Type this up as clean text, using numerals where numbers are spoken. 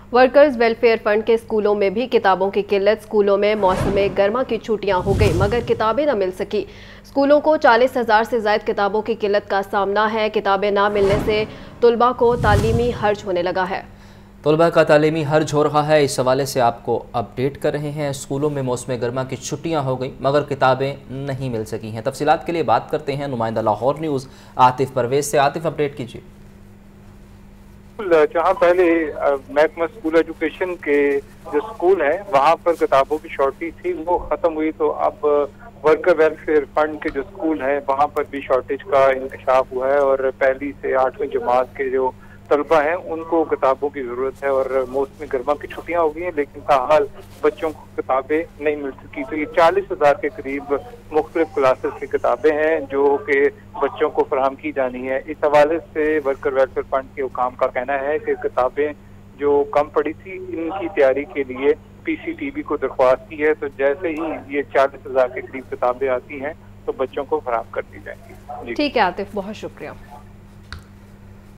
Workers welfare fund के स्कूलों में भी किताबों की किल्लत। स्कूलों में मौसम गर्मा की छुट्टियां हो गई मगर किताबें न मिल सकी। स्कूलों को 40,000 से ज्यादा किताबों की किल्लत का सामना है। किताबें ना मिलने से तुलबा को तालीमी हर्ज होने लगा है। तलबा का तालीमी हर्ज हो रहा है, इस हवाले से आपको अपडेट कर रहे हैं। स्कूलों में मौसम गर्मा की छुट्टियां हो गई मगर किताबें नहीं मिल सकी हैं। तफसीलात के लिए बात करते हैं नुमाइंदा लाहौर न्यूज़ आतिफ परवेज से। आतिफ, अपडेट कीजिए। जहाँ पहले महकमा स्कूल एजुकेशन के जो स्कूल है वहाँ पर किताबों की शॉर्टेज थी, वो खत्म हुई, तो अब वर्कर वेलफेयर फंड के जो स्कूल है वहाँ पर भी शॉर्टेज का इंकशाफ हुआ है और पहली से 8वीं जमात के जो तलबा हैं उनको किताबों की जरूरत है। और मौसमी गर्मा की छुट्टियां हो गई हैं लेकिन ताहाल बच्चों को किताबें नहीं मिल सकी। तो ये 40,000 के करीब मुख्तलिफ क्लासेस की किताबें हैं जो कि बच्चों को फराहम की जानी है। इस हवाले से वर्कर वेलफेयर फंड के हुकाम का कहना है कि किताबें जो कम पड़ी थी इनकी तैयारी के लिए PCTB को दरख्वास्त की है, तो जैसे ही ये 40,000 के करीब किताबें आती हैं तो बच्चों को फराहम कर दी जाएंगी। ठीक है आतिफ, बहुत शुक्रिया।